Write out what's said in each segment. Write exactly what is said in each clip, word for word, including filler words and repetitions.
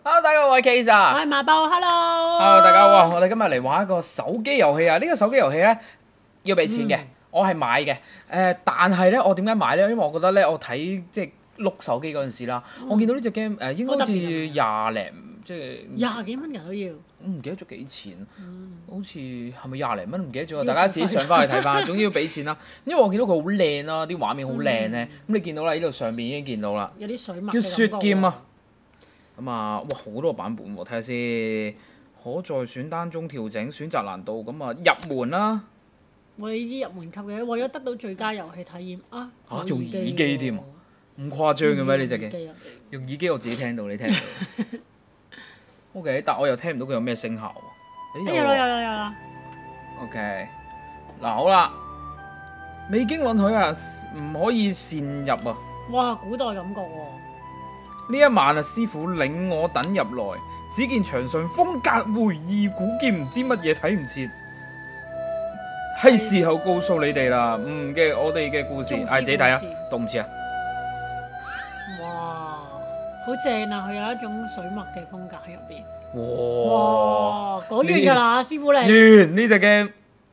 Hello， 大家好，我係 Case 啊。 我係馬寶 ，Hello。 Hello，大家好，我哋今日嚟玩一個手機遊戲啊！呢、這個手機遊戲咧要俾錢嘅，嗯、我係買嘅。誒、呃，但係咧，我點解買咧？因為我覺得咧，我睇即係碌手機嗰陣時啦，嗯、我見到呢隻 game 誒應該好似廿零，即係廿幾蚊人都要。 我唔記得咗幾錢， 嗯、 好似係咪廿零蚊？唔記得咗，大家自己上翻去睇翻。總之要俾錢啦，因為我見到佢好靚啦，啲畫面好靚咧。咁、嗯、你見到啦，呢度上邊已經見到啦， 有啲水墨叫雪劍啊！咁啊，哇，好多個版本喎，睇下先。可在選單中調整選擇難度，咁啊入門啦。 我哋呢啲入門級嘅，為咗得到最佳遊戲體驗啊！ 嚇，用耳機添啊？咁誇張嘅咩呢隻嘅？用耳機我自己聽到，你聽唔到？O K， 但我又聽唔到佢有咩聲效喎。 誒有啦有啦有啦。 O K，嗱好啦，未經允許啊，唔可以擅入啊。 哇，古代感覺喎！ 呢一晚啊，師傅領我等入來，只見牆上風格回憶古劍，唔知乜嘢睇唔切。係時候告訴你哋啦，嗯嘅我哋嘅故事，嗌自己睇啊，讀唔似啊？ 哇，好正啊！佢有一種水墨嘅風格喺入邊。 哇！ 哇，講完㗎啦，師傅你。 完呢隻 game。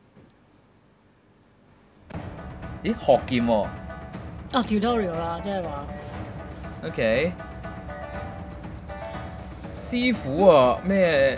咦，學劍喎？ 哦 tutorial 啦，即係話。 OK。師傅啊，咩？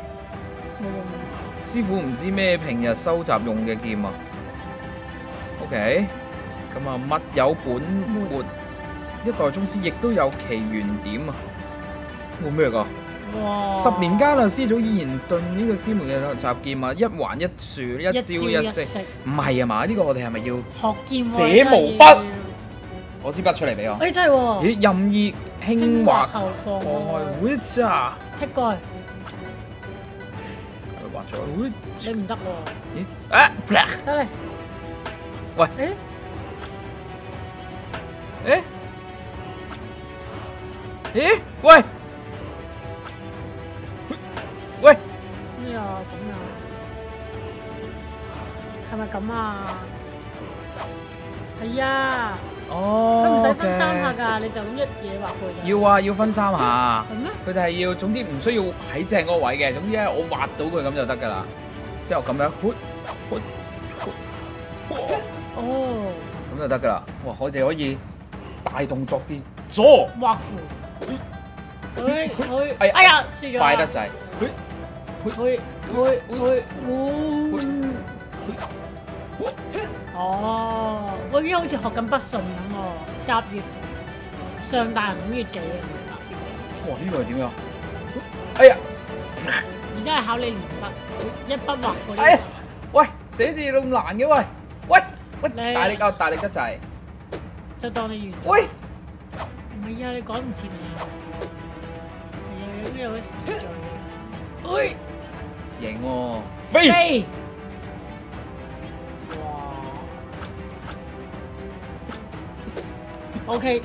師傅唔知咩平日收集用嘅劍啊。OK，咁啊，物有本末，一代宗師亦都有其原點啊。冇咩㗎？ 哇！ 十年間啊，師祖依然對呢個師門嘅習劍啊，一橫一豎，一招一式。唔係啊嘛？呢個我哋係咪要學劍寫毛筆？攞支筆出嚟俾我。 誒真係喎！ 咦，任意輕劃後放開，會咋？ 剔過去。 係咪畫咗？會你唔得喎。 咦？啊！ 得嚟。 喂。 誒？ 誒？咦？喂！喂！ 咩啊？咁啊？係咪咁啊？係啊。 哦， 佢唔使分三下㗎，你就咁一嘢畫佢就。 要啊，要分三下。 係咩？ 佢哋係要，總之唔需要喺正嗰個位嘅，總之咧我畫到佢咁就得㗎啦。之後咁樣， 哦， 咁就得㗎啦。哇，我哋可以大動作啲，左畫符。佢佢， 哎哎呀，輸咗。 快得滯。 佢佢佢佢，哦，我已經好似學緊筆順咁喎，甲乙上大人五月幾啊？ 哇！呢個係點樣？哎呀！ 而家係考你連筆，一筆畫嗰啲。 哎呀！喂，寫字咁難嘅喂，喂喂，大力啊！大力得滯。 就當你完。 喂！ 唔係啊，你趕唔切啊！係啊，應該有啲時序嘅。喂！ 型喎，飛！ O K，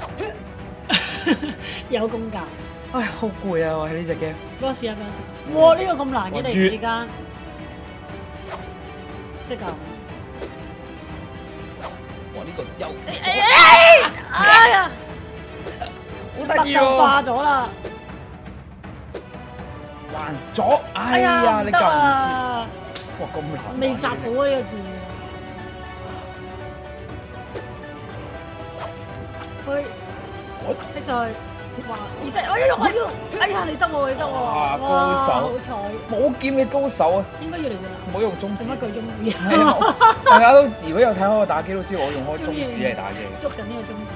有功架。 唉，好攰啊！我喺呢隻 game。 幫我試下，幫我試。哇！呢個咁難嘅，突然之間，即係咁。 哇！呢個又哎呀， 好得意喎！ 化咗啦。 還咗！哎呀，你救唔切。哇！咁難。 未集好啊呢個劍。去，剔上去，哇！而且，哎呀，我要，哎呀，你得喎，你得喎， 哇！高手， 好彩， 冇劍嘅高手啊！ 應該要嚟㗎啦。 唔好用中指。 做乜佢中指啊？ 大家都如果有睇開我打機都知我用開中指嚟打機。 捉緊呢個中指。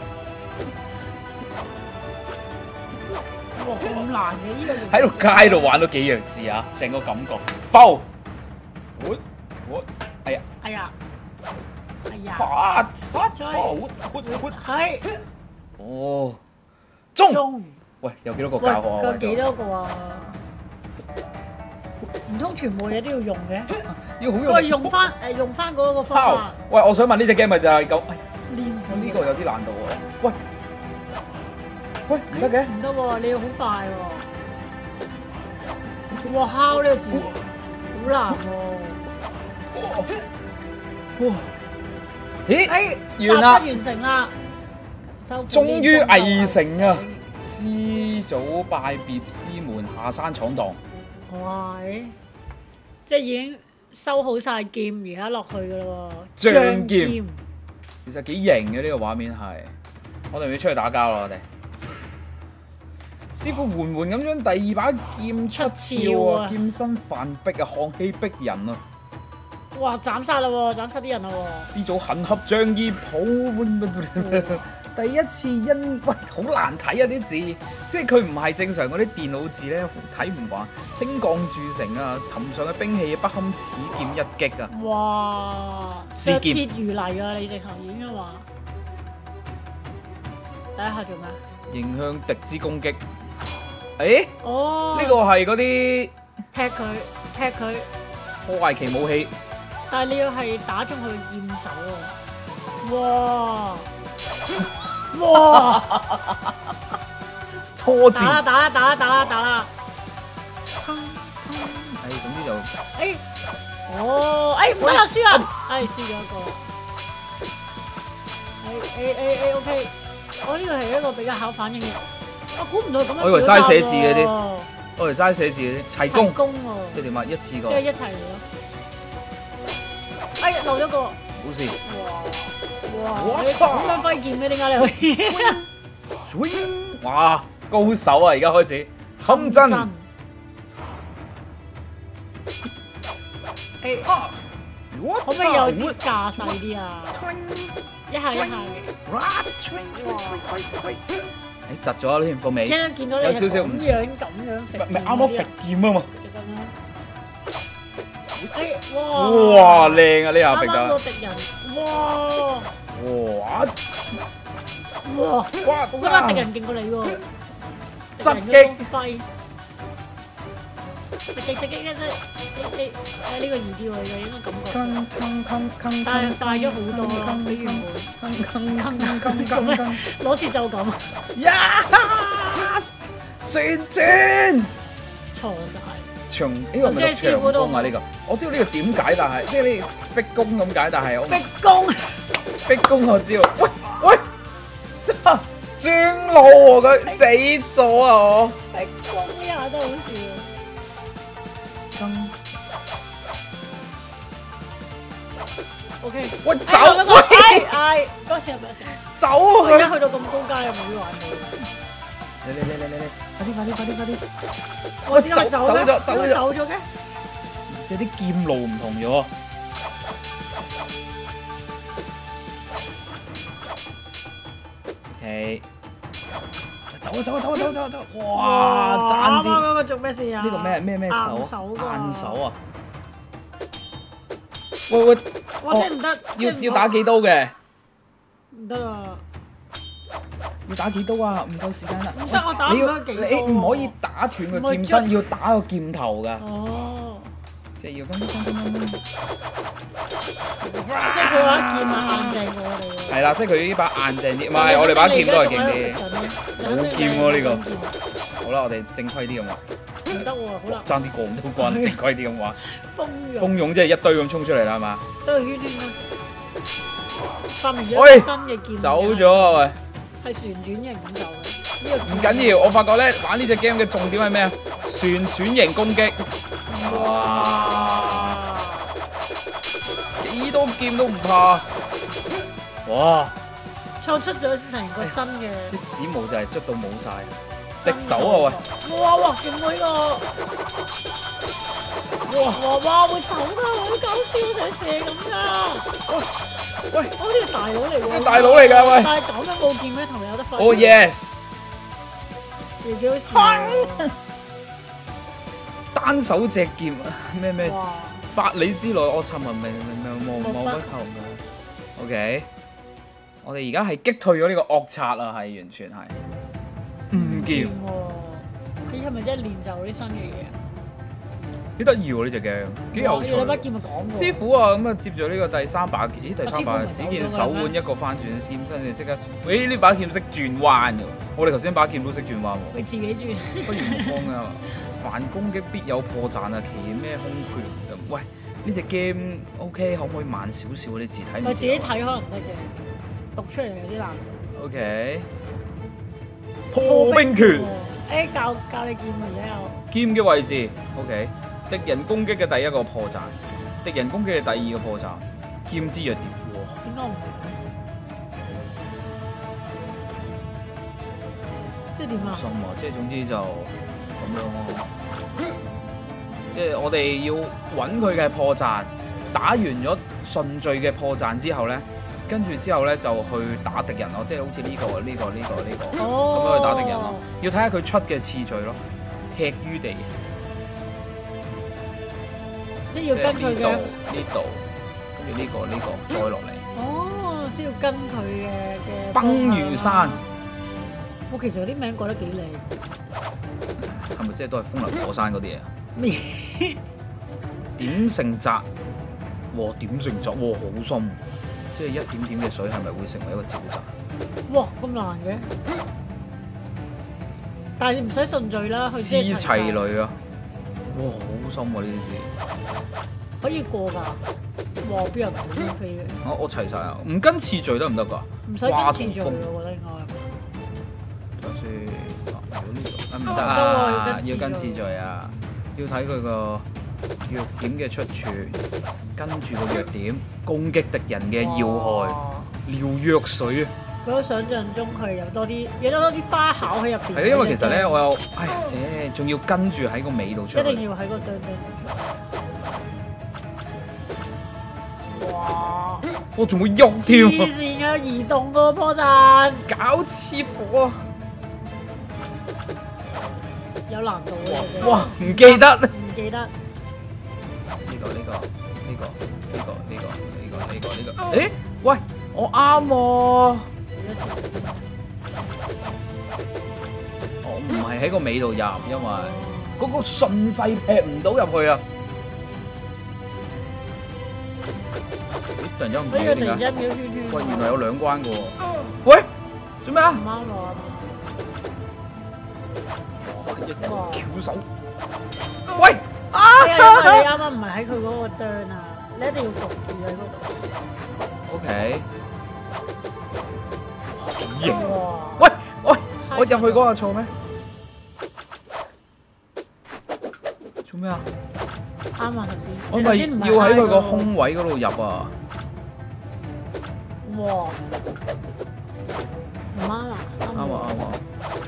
哇！咁難嘅呢個。 喺度街度玩都幾弱智啊！成個感覺。foul。我我，哎呀！ 哎呀！哎呀！ 發發錯， 係。 哦，中。 中。 喂，有幾多個教學啊？ 有幾多個啊？唔通全部嘢都要用嘅？ 要好用。 喂，用翻誒用翻嗰個方法。 喂，我想問呢隻 game 咪就係咁？ 練字。 呢個有啲難度喎。喂，喂，唔得嘅。 唔得喎，你要好快喎。哇，敲呢個字好難喎。 哇！咦？ 哎， 完啦！ 完成啦！ 終於偽成啊！ 師祖拜別師門，下山闖蕩。 哇！即係已經收好晒劍，而家落去噶咯喎。 將劍劍其實幾型嘅呢個畫面係，我哋要出去打交啦！我哋師傅緩緩咁將第二把劍出鞘啊！劍身泛逼啊，寒氣逼人啊！ 哇！斬殺啦喎，斬殺啲人啦喎！ 師祖狠合仗義抱，第一次因喂好難睇啊啲字，即係佢唔係正常嗰啲電腦字咧，睇唔慣。青鋼鑄成啊，尋常嘅兵器不堪此劍一擊啊！ 哇！ 試劍鐵如泥啊！你直頭已經話第一下做咩？ 迎向敵之攻擊。誒， 哦， 呢個係嗰啲劈佢劈佢， 破壞其武器。 但係你要係打中佢劍手啊！哇哇！ 初打啦戰。 打啦打啦打啦打啦！ 誒，總之就誒，哦，誒唔得啦，輸啦，誒輸咗一個。誒誒誒誒，OK，我呢個係一個比較考反應嘅，我估唔到咁樣。 我以為齋寫字嘅啲，我以為齋寫字嘅啲齊攻， 攻喎， 即係點啊？一次過即係。一齊嚟咯。哎，漏咗個。 好事。 哇！ 哇你咁樣揮劍嘅，點解你可以？ Swing！ 哇，高手啊！而家開始冚真。 誒，可唔可以有啲架勢啲啊？一下一下嘅。 誒，窒咗啦添個尾。 聽到見到你有少少唔咁樣咁樣揈， 咪咪啱啱揈劍啊嘛！ 誒，哇！ 哇，靚啊！呢下揈啱啱個得。 敵人，哇！ 哇！ 哇！ 哇！ 我覺得敵人勁過你喎， 側擊敵人嘅光輝，直擊直擊一隻，誒誒誒呢個易啲喎，你應該感覺。 坑坑坑坑但係快咗好多咯，比原本。 坑坑坑坑做咩坑坑。 攞節奏感？ 呀！旋轉。 錯晒。 長呢個係咪叫長弓啊？呢個我知道呢個字點解，但係即係呢逼弓咁解，但係我逼攻。 逼弓我知道。喂喂，真轉路喎佢死咗啊我！ 逼攻呢下都好笑。O K。 喂走喂！ 唉，嗰時係咪先？ 走啊我而家佢！ 去到咁高階又冇玩到。 嚟嚟嚟嚟嚟嚟！快啲快啲快啲快啲！ 我點解走咧？ 走咗走咗點解走咗嘅？ 即係啲劍路唔同咗。OK，走啊走啊走啊走啊走啊走啊！哇，爭啱啱啲！ 嗰個做咩事啊？ 呢個咩咩咩手硬手啊？ 㗎硬手啊！喂喂， 哇！真係唔得， 要要打幾刀嘅？ 唔得啊！ 要打幾刀啊？唔夠時間啦！ 唔得我打唔你要到幾刀你唔可以打斷個劍身，要打個劍頭㗎。 哦， 即係要咁咁咁咁。 即係佢話劍啊硬淨過我哋喎。 係啦，即係佢呢把硬淨啲，唔係我哋把劍都係勁啲。冇劍喎呢個。好啦，我哋正規啲咁話， 唔得喎，好啦， 爭啲過唔到關，正規啲咁話。 蜂蜂蛹擁即係一堆咁衝出嚟啦，係嘛？ 都係圈圈啦。發明咗喂一個新嘅劍， 走咗啊喂！ 係旋轉型咁走嘅。呢唔緊要，我發覺咧玩呢隻 game 嘅重點係咩啊？旋轉型攻擊。 個哇！ 幾多劍都唔怕。哇！ 創出咗成個新嘅啲指毛就係捽到冇晒，敵手啊喂！ 哇哇，勁喎呢個！哇哇哇會走㗎，好搞笑，成射咁㗎！ 喂， 好似大佬嚟喎！ 大佬嚟㗎喂但係咁樣冇劍咩？同你有得揮。 哦 yes！ 亦幾好笑喎！ 單手隻劍啊，咩咩哇百里之內我尋聞明明明望望不求嘅。OK，我哋而家係擊退咗呢個惡賊啊，係完全係唔劍劍， 喎！咦係咪真係練就啲新嘅嘢啊？ 幾得意喎呢隻 game，幾有趣哇。你把劍咪講過。 師傅啊，咁啊接住呢個第三把劍，咦第三把師傅唔係只見手走咗㗎咩腕一個翻轉劍身就即刻，誒呢把劍識轉彎嘅喎，我哋頭先把劍都識轉彎喎。 你自己轉。 不如唔幫啊！凡攻擊必有破綻啊！其咩空缺咁？喂，呢隻 game OK，可唔可以慢少少啲字睇唔佢自己睇可能得嘅，讀出嚟有啲難度。 OK， 破冰拳。 喎誒教教你劍啊！而家有劍嘅位置 ，OK。敵人攻擊嘅第一個破綻，敵人攻擊嘅第二個破綻，劍之弱點。哇！ 點解我唔明咧？即係點啊？ 心啊！即係總之就咁樣咯。即係我哋要揾佢嘅破綻，打完咗順序嘅破綻之後咧，跟住之後咧就去打敵人咯。即係好似呢、個呢、個呢、個呢、個咁、 哦樣去打敵人咯。要睇下佢出嘅次序咯，吃於地。 即係要跟佢嘅。 呢度，跟住呢個呢、個再落嚟。 哦，即係要跟佢嘅嘅。 崩如山。 我其實有啲名改得幾靚。 係咪即係都係風林火山嗰啲嘢啊？ 咩？ 點成澤，哇！點成澤，哇！好深，即係一點點嘅水係咪會成為一個沼澤？ 哇！咁難嘅，但係唔使順序啦，佢絲即係齊類啊！哇！好深喎呢啲字， 可以過㗎。哇！邊有咁樣飛嘅？ 我我齊晒啊！唔跟次序得唔得㗎？ 唔使跟次序喎，我覺得應該。 睇下先，啊如果呢度啊唔得唔得喎啊， 要要跟跟次序次序啊！要睇佢個弱點嘅出處，跟住個弱點攻擊敵人嘅要害， 哇療藥水啊！ 比我想象中佢有多啲，有多啲花巧喺入邊。 係啊，因為其實咧，我有，唉，姐，仲要跟住喺個尾度出去。 一定要喺個對對出。哇！ 我仲會喐添黐啊！ 線啊！移動個波陣搞黐火啊！ 有難度嘅。 哇！唔記得。 唔記得。 呢個呢個呢個呢個呢個呢個呢個呢個。誒，喂，我啱喎。 幾多次？ 我唔係喺個尾度入，因為嗰個順勢劈唔到入去啊！咦，突然間唔呢個見點解？ 突然間秒圈圈。 喂，原來有兩關嘅喎。喂，做咩啊？ 唔啱我一個哇翹手。喂！啊！ 啊！因為你啱啱唔係喺佢嗰個釘啊，你一定要焗住喺嗰度。 O K。型！ 哇！ 喂喂，我入去嗰個錯咩？做咩啊？ 啱啊，頭先。 我咪要喺佢個空位嗰度入啊！ 哇！唔啱啊！ 啱啊啱啊！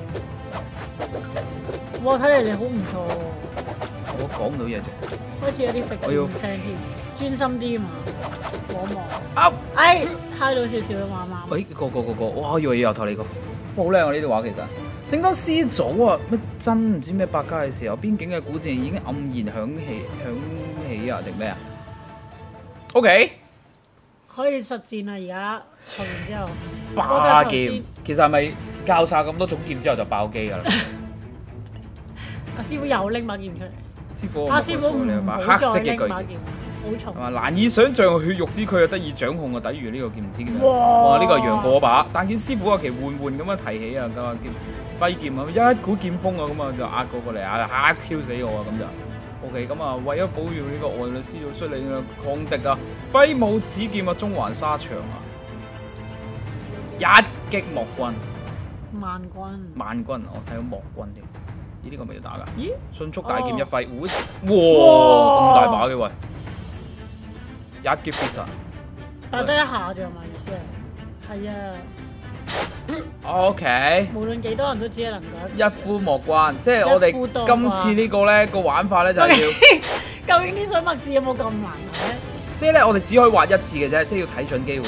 哇！睇嚟你好唔錯喎。 我講唔到嘢啫。 開始有啲我要食聲添，專心啲啊嘛，望一望。 啊！ 哎，揩到少少啦嘛啱。 喂，個個個個，哇！我以為由頭嚟個，好靚啊！呢段話其實。正當師祖啊，乜真唔知咩百家嘅時候，邊境嘅古戰已經黯然響起響起啊，定咩啊 ？O K。 可以實戰啦，而家學完之後。 霸劍，其實係咪教晒咁多種劍之後就爆機㗎啦？ 阿師傅又拎把劍出嚟。 師傅， 阿師傅唔把好黑色嘅巨再拎把劍，好重。 係嘛？難以想像血肉之軀啊，得以掌控啊，抵禦呢個劍之劍。 哇！ 哇！呢個係楊過嗰把，但見師傅啊，其緩緩咁樣提起啊，咁啊劍揮劍啊，一股劍風啊，咁啊就壓過過嚟啊，嚇挑死我啊，咁就 O K。咁啊，為咗保護呢個外律師祖率領啊抗敵啊，揮舞此劍啊，中環沙場啊，一擊莫軍。 萬軍。 萬軍，我睇到莫軍添。咦？呢個咪要打㗎？ 咦？ 迅速大劍一揮，哇！咁大把嘅喂，一擊必殺。 打得一下咋嘛？意思係？係啊。 O K。 無論幾多人都只係能夠一呼莫關，即係我哋今次呢個咧個玩法咧就係要。究竟啲水墨字有冇咁難咧？ 即係咧，我哋只可以畫一次嘅啫，即係要睇準機會。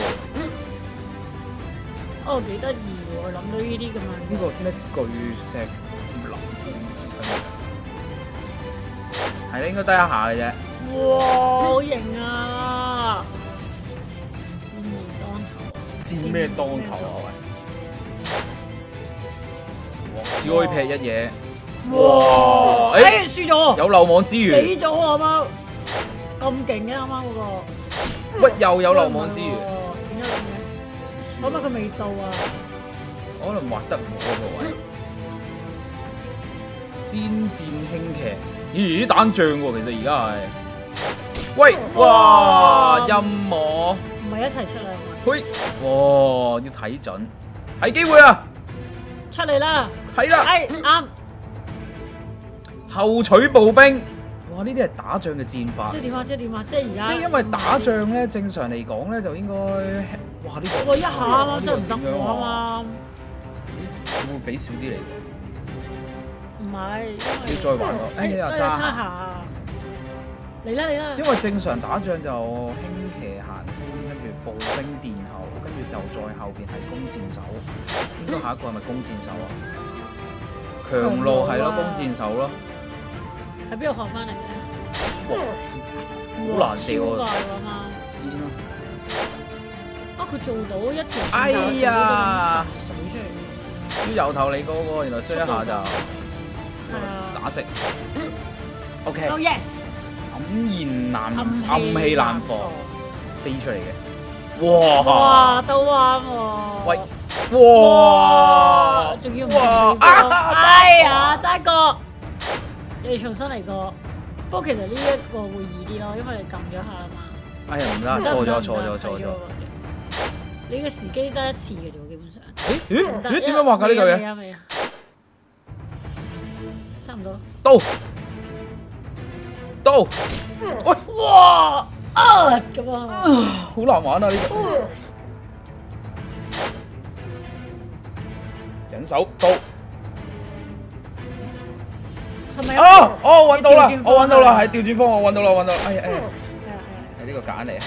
哦，幾得意喎！我諗到呢啲咁樣。 呢個咩巨石林？係咧，應該得一下嘅啫。 哇！好型啊！ 戰咩當頭啊？喂！只可以劈一嘢。哇！ 誒，輸咗。 有漏網之魚。 死咗啊！啱啱咁勁嘅啱啱嗰個。 喂！又有漏網之魚。 點解咁嘅？可唔可以佢未到啊？ 可能畫得唔好個位。仙戰輕騎。咦？打仗喎，其實而家係。喂！哇！陰我。 唔係一齊出嚟嘛？ 嘿！哇！要睇準，係機會啊！ 出嚟啦！ 係啦， 哎啱， 後取步兵。哇！呢啲係打仗嘅戰法即。係點啊？即係點啊？即係而家。 即係因為打仗咧，正常嚟講咧就應該，哇呢個我一下啊嘛， 呢真係唔得個點樣我啊啊？ 嘛。 會唔會俾少啲嚟嘅？ 唔係，因為要再玩咯哎呀哎揸揸下。嚟啦嚟啦！ 因為正常打仗就輕騎行先，跟住步兵殿後，跟住就再後邊係弓箭手。應該下一個係咪弓箭手啊？強路係咯，弓箭手咯。 喺邊度學翻嚟嘅？ 好難射喎超快㗎嘛！ 知咯。 啊！佢做到一條線哎呀水出嚟。 要由頭嚟過喎，原來衰一下就係啊。 打直。O K， 哦 yes！ 黯然難暗暗器難防飛出嚟嘅。哇！ 哇，都啱喎！ 喂！哇！ 仲要唔哇！ 啊！哎呀，爭過，你哋重新嚟過。不過其實呢一個會易啲咯，因為你撳咗下啊嘛。 哎呀，唔得，錯咗，錯咗，錯咗。 你嘅時機得一次嘅啫喎，基本上。 咦咦咦？點樣畫㗎呢嚿嘢？ 未啊未啊，差唔多。 刀刀，喂！ 哇！啊咁啊！ 好難玩啊呢個。忍手刀。 係咪哦哦，揾到啦調轉！ 我揾到啦， 方向係調轉方，我揾到啦，揾到啦。哎呀哎呀， 係啊係啊。 係呢個揀嚟啊！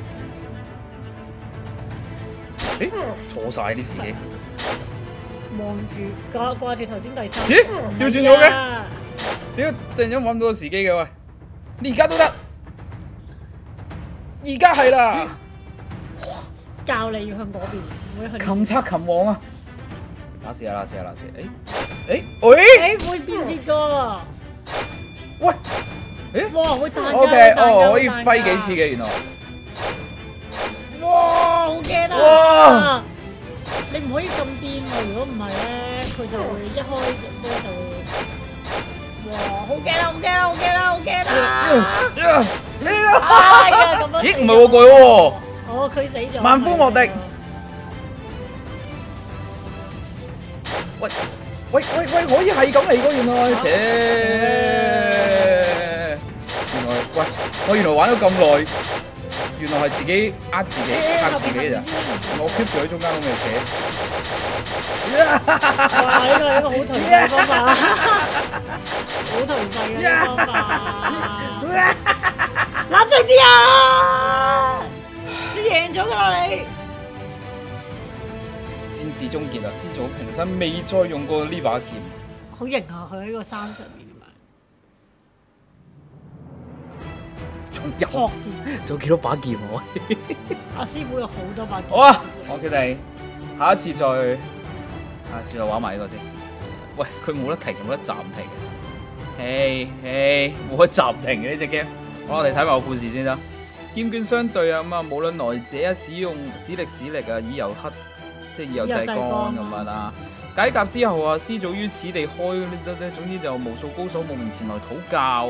誒，錯晒啲時機。 望住掛掛住頭先第三。 咦？調轉咗嘅？ 嘅。 點解突然間揾唔到個時機嘅喂？你而家都得，而家係啦。 教你要向嗰邊，唔會向。 擒賊擒王啊！嗱試下啦，試下啦，試。誒誒喂！ 誒會變節㗎。 喂！誒哇！會彈㗎。 ？O K， 會彈㗎哦，可以會彈㗎揮幾次嘅原來。 哇！好驚啊！ 哇！ 你唔可以咁癲喎，如果唔係咧，佢就會一開波就會。哇！好驚啊！好驚啊！好驚啊！好驚啊！ 呢哎呀，咁樣咦？ 死唔係喎，佢喎。 哦，佢死咗。 萬夫莫敵喂喂喂喂，可以係咁嚟㗎原來，切！原來喂，我原來玩咗咁耐，原來係自己呃自己呃自己咋？我 keep 住喺中間咁嘅哇！呢個係一個好頹廢嘅方法，好頹廢嘅呢個方法。冷靜啲啊！你贏咗㗎啦你。 戰事終結啦！師祖平生未再用過呢把劍。 好型啊！佢喺個山上面咁樣。 仲有學仲有幾多把劍啊？喂！ 阿師傅有好多把劍。 好啊，我決定下一次再啊，算啦，玩埋呢個先。喂，佢冇得停，冇得暫停。嘿嘿，冇得暫停嘅呢隻 game。好，我哋睇埋個故事先啦。劍劍相對啊，咁啊，無論來者啊，使用使力使力啊，以柔克，即係以柔制剛咁樣啊。解甲之後啊，師祖於此地開呢啲咧，總之就無數高手慕名前來討教。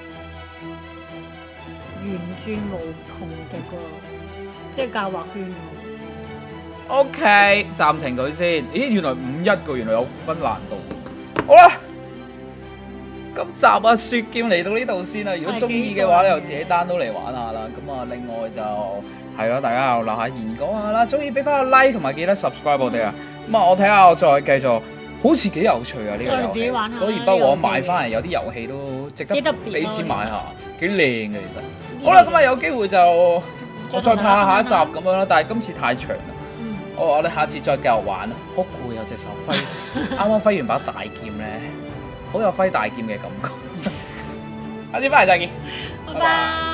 圓轉無窮極喎，即係教畫圈喎。 O K， 暫停佢先。咦，原來五一個，原來有分難度。好啦，今集啊雪劍嚟到呢度先啦。如果中意嘅話咧，又自己 download 嚟玩下啦。咁啊，另外就係咯，大家又留下言講下啦。中意俾翻個 like 同埋記得 subscribe 我哋啊。咁啊，我睇下我再繼續，好似幾有趣啊呢個遊戲。所以不過我買翻嚟有啲遊戲都值得俾錢買下，幾靚嘅其實。好啦，咁啊有機會就我再拍下一集咁樣啦。但係今次太長啦。我我哋下次再繼續玩啦，好攰啊隻手揮，啱啱揮完把大劍咧，好有揮大劍嘅感覺。下次翻嚟再見， 拜拜。